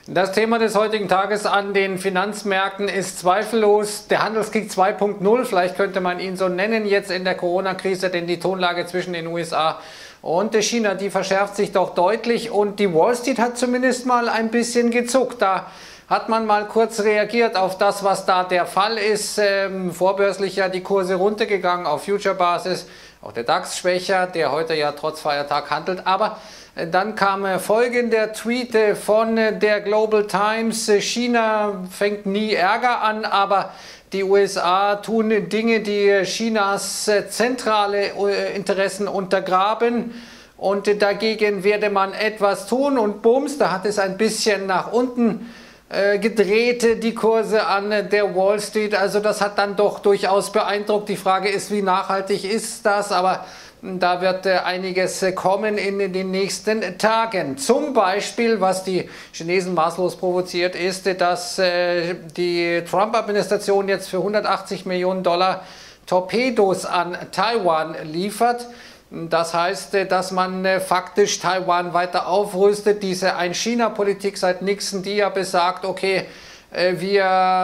Das Thema des heutigen Tages an den Finanzmärkten ist zweifellos der Handelskrieg 2.0. Vielleicht könnte man ihn so nennen jetzt in der Corona-Krise, denn die Tonlage zwischen den USA und China, die verschärft sich doch deutlich. Und die Wall Street hat zumindest mal ein bisschen gezuckt. Da hat man mal kurz reagiert auf das, was da der Fall ist. Vorbörslich ja die Kurse runtergegangen auf Future-Basis. Auch der DAX schwächer, der heute ja trotz Feiertag handelt. Aber dann kam folgender Tweet von der Global Times. China fängt nie Ärger an, aber die USA tun Dinge, die Chinas zentrale Interessen untergraben. Und dagegen werde man etwas tun. Und bums, da hat es ein bisschen nach unten gedreht, die Kurse an der Wall Street. Also das hat dann doch durchaus beeindruckt. Die Frage ist, wie nachhaltig ist das? Aber da wird einiges kommen in den nächsten Tagen. Zum Beispiel, was die Chinesen maßlos provoziert, ist, dass die Trump-Administration jetzt für 180 Millionen Dollar Torpedos an Taiwan liefert. Das heißt, dass man faktisch Taiwan weiter aufrüstet. Diese Ein-China-Politik seit Nixon, die ja besagt, okay, wir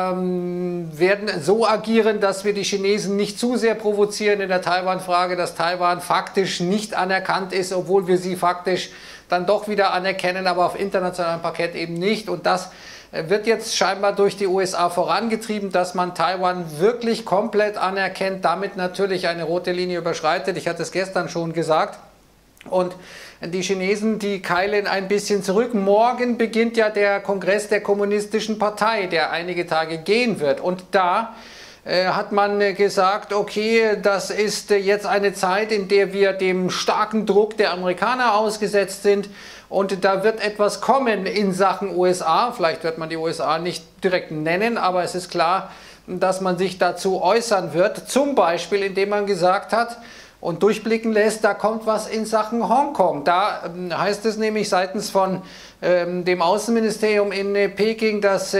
werden so agieren, dass wir die Chinesen nicht zu sehr provozieren in der Taiwan-Frage, dass Taiwan faktisch nicht anerkannt ist, obwohl wir sie faktisch dann doch wieder anerkennen, aber auf internationalem Parkett eben nicht. Und das wird jetzt scheinbar durch die USA vorangetrieben, dass man Taiwan wirklich komplett anerkennt, damit natürlich eine rote Linie überschreitet. Ich hatte es gestern schon gesagt. Und die Chinesen, die keilen ein bisschen zurück. Morgen beginnt ja der Kongress der Kommunistischen Partei, der einige Tage gehen wird. Und da hat man gesagt, okay, das ist jetzt eine Zeit, in der wir dem starken Druck der Amerikaner ausgesetzt sind. Und da wird etwas kommen in Sachen USA. Vielleicht wird man die USA nicht direkt nennen, aber es ist klar, dass man sich dazu äußern wird. Zum Beispiel, indem man gesagt hat und durchblicken lässt, da kommt was in Sachen Hongkong. Da heißt es nämlich seitens von dem Außenministerium in Peking, dass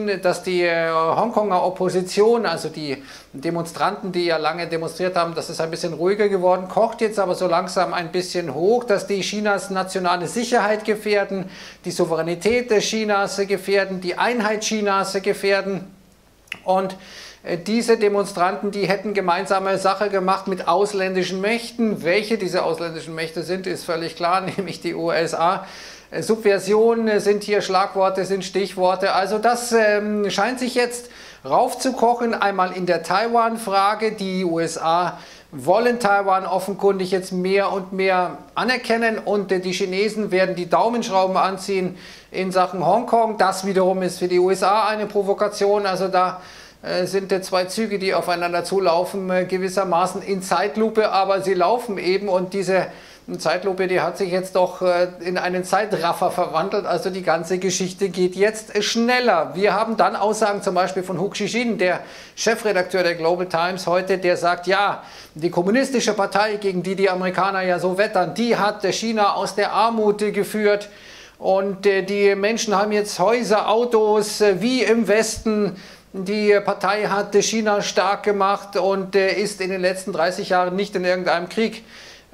die Hongkonger Opposition, also die Demonstranten, die ja lange demonstriert haben, das ist ein bisschen ruhiger geworden, kocht jetzt aber so langsam ein bisschen hoch, dass die Chinas nationale Sicherheit gefährden, die Souveränität Chinas gefährden, die Einheit Chinas gefährden. Und diese Demonstranten, die hätten gemeinsame Sache gemacht mit ausländischen Mächten. Welche diese ausländischen Mächte sind, ist völlig klar, nämlich die USA. Subversion sind hier Schlagworte, sind Stichworte. Also das scheint sich jetzt raufzukochen. Einmal in der Taiwan-Frage. Die USA wollen Taiwan offenkundig jetzt mehr und mehr anerkennen und die Chinesen werden die Daumenschrauben anziehen in Sachen Hongkong. Das wiederum ist für die USA eine Provokation. Also da sind zwei Züge, die aufeinander zulaufen, gewissermaßen in Zeitlupe, aber sie laufen eben und diese Zeitlupe, die hat sich jetzt doch in einen Zeitraffer verwandelt, also die ganze Geschichte geht jetzt schneller. Wir haben dann Aussagen zum Beispiel von Hu Xijin, der Chefredakteur der Global Times heute, der sagt, ja, die kommunistische Partei, gegen die die Amerikaner ja so wettern, die hat China aus der Armut geführt und die Menschen haben jetzt Häuser, Autos wie im Westen. Die Partei hat China stark gemacht und ist in den letzten 30 Jahren nicht in irgendeinem Krieg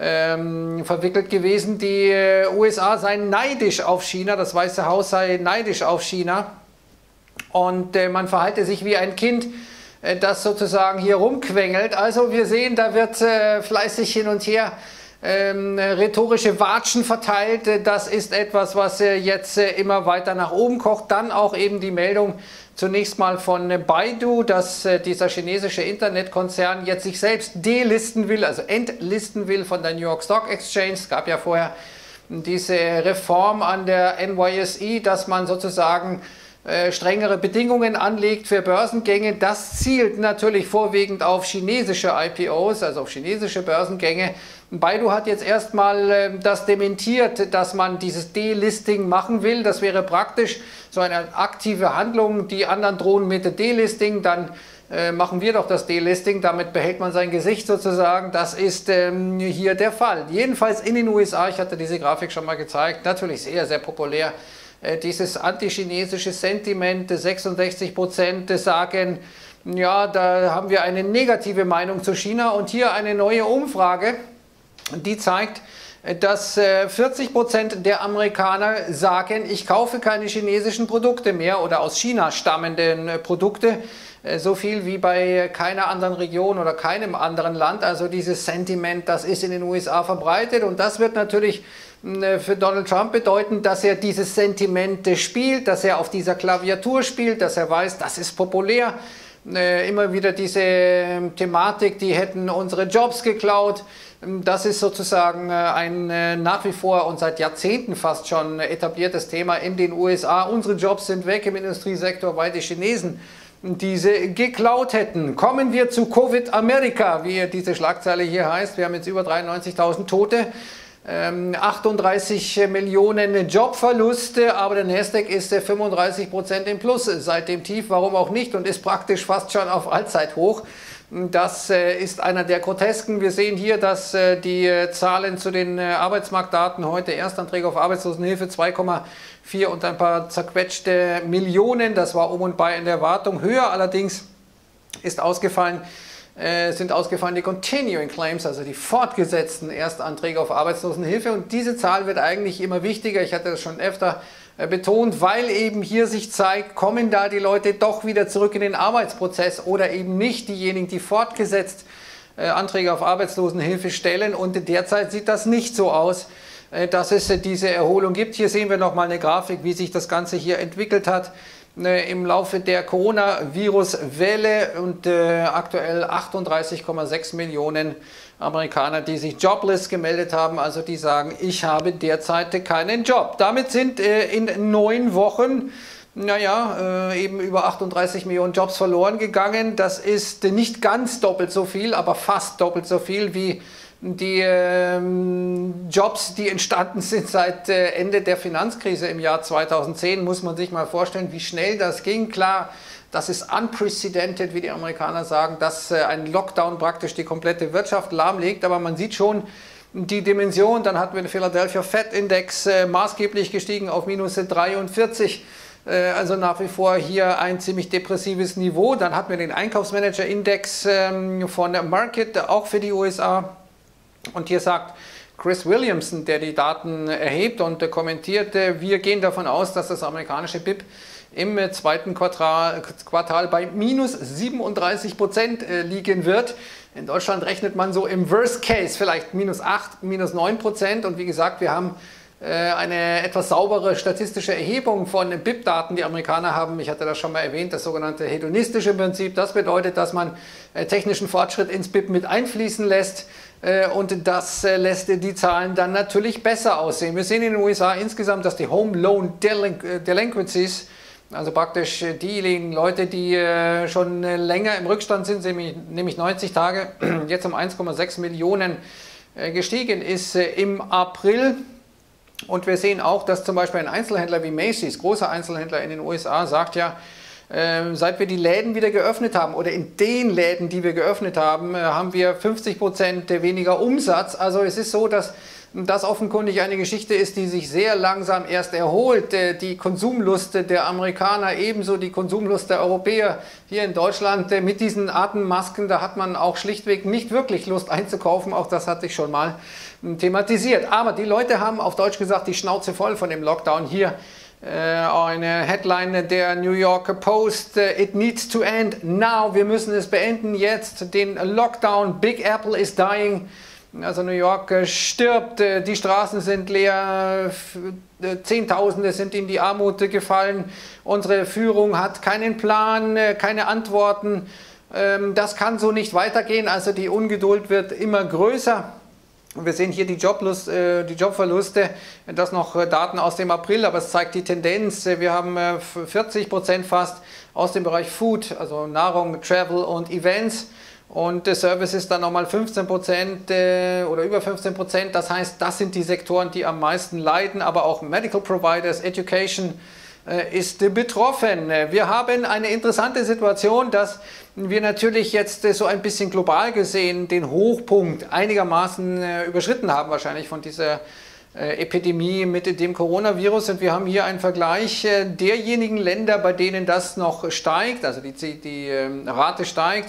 verwickelt gewesen. Die USA seien neidisch auf China, das Weiße Haus sei neidisch auf China und man verhalte sich wie ein Kind, das sozusagen hier rumquengelt. Also wir sehen, da wird fleißig hin und her rhetorische Watschen verteilt. Das ist etwas, was jetzt immer weiter nach oben kocht. Dann auch eben die Meldung zunächst mal von Baidu, dass dieser chinesische Internetkonzern jetzt sich selbst delisten will, also entlisten will von der New York Stock Exchange. Es gab ja vorher diese Reform an der NYSE, dass man sozusagen strengere Bedingungen anlegt für Börsengänge. Das zielt natürlich vorwiegend auf chinesische IPOs, also auf chinesische Börsengänge. Baidu hat jetzt erstmal das dementiert, dass man dieses Delisting machen will. Das wäre praktisch so eine aktive Handlung. Die anderen drohen mit Delisting, dann machen wir doch das Delisting, damit behält man sein Gesicht sozusagen. Das ist hier der Fall. Jedenfalls in den USA, ich hatte diese Grafik schon mal gezeigt, natürlich sehr, sehr populär. Dieses antichinesische Sentiment, 66% sagen, ja, da haben wir eine negative Meinung zu China. Und hier eine neue Umfrage, die zeigt, dass 40% der Amerikaner sagen, ich kaufe keine chinesischen Produkte mehr oder aus China stammenden Produkte. So viel wie bei keiner anderen Region oder keinem anderen Land. Also dieses Sentiment, das ist in den USA verbreitet und das wird natürlich für Donald Trump bedeuten, dass er dieses Sentiment spielt, dass er auf dieser Klaviatur spielt, dass er weiß, das ist populär. Immer wieder diese Thematik, die hätten unsere Jobs geklaut. Das ist sozusagen ein nach wie vor und seit Jahrzehnten fast schon etabliertes Thema in den USA. Unsere Jobs sind weg im Industriesektor, weil die Chinesen diese geklaut hätten. Kommen wir zu Covid America, wie diese Schlagzeile hier heißt. Wir haben jetzt über 93.000 Tote, 38 Millionen Jobverluste, aber der Nasdaq ist 35% im Plus seit dem Tief, warum auch nicht, und ist praktisch fast schon auf Allzeithoch. Das ist einer der grotesken. Wir sehen hier, dass die Zahlen zu den Arbeitsmarktdaten heute, Erstanträge auf Arbeitslosenhilfe 2,4 und ein paar zerquetschte Millionen. Das war um und bei in der Erwartung. Höher allerdings sind ausgefallen die Continuing Claims, also die fortgesetzten Erstanträge auf Arbeitslosenhilfe. Und diese Zahl wird eigentlich immer wichtiger. Ich hatte das schon öfter betont, weil eben hier sich zeigt, kommen da die Leute doch wieder zurück in den Arbeitsprozess oder eben nicht diejenigen, die fortgesetzt Anträge auf Arbeitslosenhilfe stellen. Und derzeit sieht das nicht so aus, dass es diese Erholung gibt. Hier sehen wir nochmal eine Grafik, wie sich das Ganze hier entwickelt hat im Laufe der Coronavirus-Welle und aktuell 38,6 Millionen Amerikaner, die sich jobless gemeldet haben, also die sagen, ich habe derzeit keinen Job. Damit sind in 9 Wochen, eben über 38 Millionen Jobs verloren gegangen. Das ist nicht ganz doppelt so viel, aber fast doppelt so viel wie die Jobs, die entstanden sind seit Ende der Finanzkrise im Jahr 2010, muss man sich mal vorstellen, wie schnell das ging. Klar, das ist unprecedented, wie die Amerikaner sagen, dass ein Lockdown praktisch die komplette Wirtschaft lahmlegt, aber man sieht schon die Dimension. Dann hatten wir den Philadelphia Fed Index maßgeblich gestiegen auf minus 43. Also nach wie vor hier ein ziemlich depressives Niveau. Dann hatten wir den Einkaufsmanager Index von Market, auch für die USA. Und hier sagt Chris Williamson, der die Daten erhebt und kommentiert, wir gehen davon aus, dass das amerikanische BIP im zweiten Quartal bei minus 37% liegen wird. In Deutschland rechnet man so im Worst Case vielleicht minus 8, minus 9%. Und wie gesagt, wir haben eine etwas saubere statistische Erhebung von BIP-Daten. Die Amerikaner haben, ich hatte das schon mal erwähnt, das sogenannte hedonistische Prinzip. Das bedeutet, dass man technischen Fortschritt ins BIP mit einfließen lässt. Und das lässt die Zahlen dann natürlich besser aussehen. Wir sehen in den USA insgesamt, dass die Home Loan Delinquencies, also praktisch diejenigen Leute, die schon länger im Rückstand sind, nämlich 90 Tage, jetzt um 1,6 Millionen gestiegen ist im April. Und wir sehen auch, dass zum Beispiel ein Einzelhändler wie Macy's, großer Einzelhändler in den USA, sagt ja, seit wir die Läden wieder geöffnet haben oder in den Läden, die wir geöffnet haben, haben wir 50% weniger Umsatz. Also es ist so, dass das offenkundig eine Geschichte ist, die sich sehr langsam erst erholt. Die Konsumlust der Amerikaner, ebenso die Konsumlust der Europäer hier in Deutschland mit diesen Atemmasken, da hat man auch schlichtweg nicht wirklich Lust einzukaufen. Auch das hatte ich schon mal thematisiert. Aber die Leute haben auf Deutsch gesagt die Schnauze voll von dem Lockdown hier. Eine Headline der New York Post, it needs to end now, wir müssen es beenden jetzt, den Lockdown, Big Apple is dying, also New York stirbt, die Straßen sind leer, Zehntausende sind in die Armut gefallen, unsere Führung hat keinen Plan, keine Antworten, das kann so nicht weitergehen, also die Ungeduld wird immer größer. Wir sehen hier die Jobverluste, das noch Daten aus dem April, aber es zeigt die Tendenz. Wir haben 40% fast aus dem Bereich Food, also Nahrung, Travel und Events. Und Service ist dann nochmal 15% oder über 15%. Das heißt, das sind die Sektoren, die am meisten leiden, aber auch Medical Providers, Education ist betroffen. Wir haben eine interessante Situation, dass wir natürlich jetzt so ein bisschen global gesehen den Hochpunkt einigermaßen überschritten haben, wahrscheinlich von dieser Epidemie mit dem Coronavirus. Und wir haben hier einen Vergleich derjenigen Länder, bei denen das noch steigt, also die Rate steigt.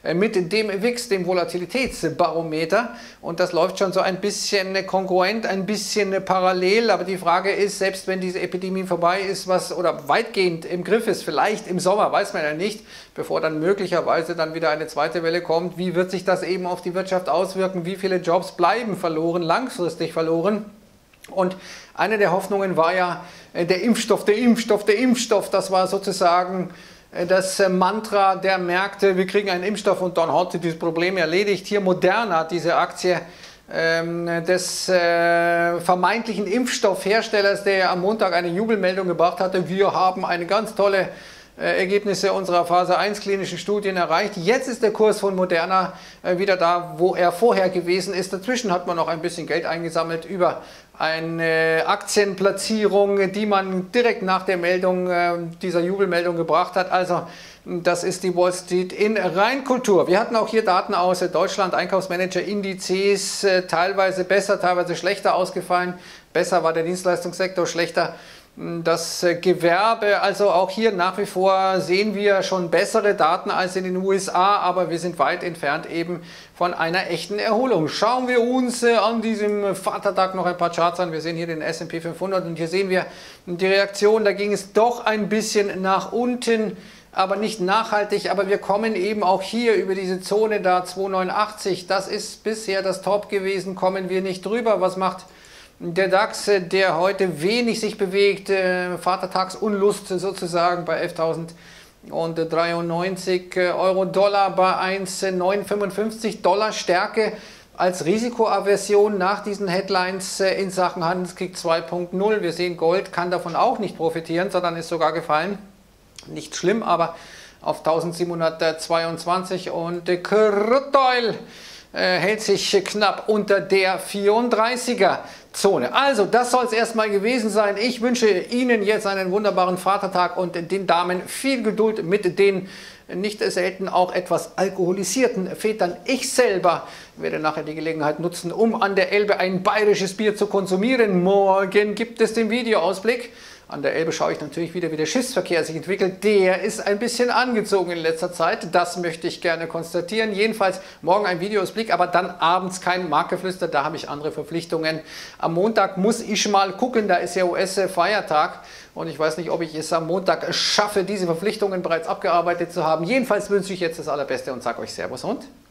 mit dem WIX, dem Volatilitätsbarometer. Und das läuft schon so ein bisschen kongruent, ein bisschen parallel. Aber die Frage ist, selbst wenn diese Epidemie vorbei ist, oder weitgehend im Griff ist, vielleicht im Sommer, weiß man ja nicht, bevor dann möglicherweise dann wieder eine zweite Welle kommt, wie wird sich das eben auf die Wirtschaft auswirken, wie viele Jobs bleiben verloren, langfristig verloren. Und eine der Hoffnungen war ja der Impfstoff, der Impfstoff, der Impfstoff. Das war sozusagen das Mantra der Märkte, wir kriegen einen Impfstoff und dann hat sich dieses Problem erledigt. Hier Moderna, diese Aktie des vermeintlichen Impfstoffherstellers, der am Montag eine Jubelmeldung gebracht hatte, wir haben eine ganz tolle Ergebnisse unserer Phase 1 klinischen Studien erreicht. Jetzt ist der Kurs von Moderna wieder da, wo er vorher gewesen ist. Dazwischen hat man noch ein bisschen Geld eingesammelt über eine Aktienplatzierung, die man direkt nach der Meldung, dieser Jubelmeldung gebracht hat. Also das ist die Wall Street in Reinkultur. Wir hatten auch hier Daten aus Deutschland, Einkaufsmanager-Indizes, teilweise besser, teilweise schlechter ausgefallen. Besser war der Dienstleistungssektor, schlechter das Gewerbe. Also auch hier nach wie vor sehen wir schon bessere Daten als in den USA, aber wir sind weit entfernt eben von einer echten Erholung. Schauen wir uns an diesem Vatertag noch ein paar Charts an. Wir sehen hier den S&P 500 und hier sehen wir die Reaktion. Da ging es doch ein bisschen nach unten, aber nicht nachhaltig. Aber wir kommen eben auch hier über diese Zone da 289. Das ist bisher das Top gewesen, kommen wir nicht drüber. Was macht der DAX, der heute wenig sich bewegt, Vatertagsunlust sozusagen bei 11.093 Euro, Dollar bei 1,955 Dollar, Stärke als Risikoaversion nach diesen Headlines in Sachen Handelskrieg 2.0. Wir sehen, Gold kann davon auch nicht profitieren, sondern ist sogar gefallen. Nicht schlimm, aber auf 1722 und Crude Oil hält sich knapp unter der 34er Zone. Also, das soll es erstmal gewesen sein. Ich wünsche Ihnen jetzt einen wunderbaren Vatertag und den Damen viel Geduld mit den nicht selten auch etwas alkoholisierten Vätern. Ich selber werde nachher die Gelegenheit nutzen, um an der Elbe ein bayerisches Bier zu konsumieren. Morgen gibt es den Videoausblick. An der Elbe schaue ich natürlich wieder, wie der Schiffsverkehr sich entwickelt. Der ist ein bisschen angezogen in letzter Zeit. Das möchte ich gerne konstatieren. Jedenfalls morgen ein Videoausblick, aber dann abends kein Marktgeflüster. Da habe ich andere Verpflichtungen. Am Montag muss ich mal gucken. Da ist ja US-Feiertag. Und ich weiß nicht, ob ich es am Montag schaffe, diese Verpflichtungen bereits abgearbeitet zu haben. Jedenfalls wünsche ich jetzt das Allerbeste und sage euch Servus und